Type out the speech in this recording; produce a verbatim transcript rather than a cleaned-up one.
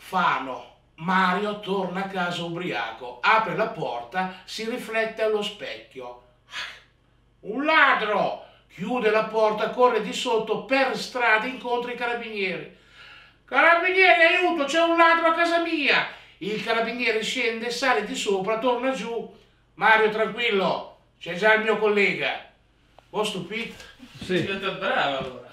Fano. Mario torna a casa ubriaco, apre la porta, si riflette allo specchio. Un ladro! Chiude la porta, corre di sotto, per strada incontra i carabinieri. Carabinieri, aiuto, c'è un ladro a casa mia! Il carabiniere scende, sale di sopra, torna giù. Mario, tranquillo, c'è già il mio collega. Ho stupito? Sì. È bravo allora.